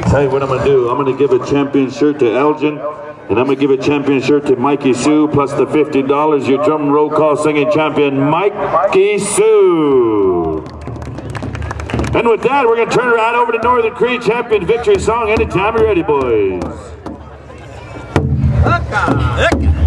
Tell you what I'm going to do. I'm going to give a champion shirt to Elgin, and I'm going to give a champion shirt to Mikey Sue, plus the $50. Your drum roll call singing champion, Mikey Sue. And with that, we're going to turn right over to Northern Cree champion victory song. Anytime you're ready, boys.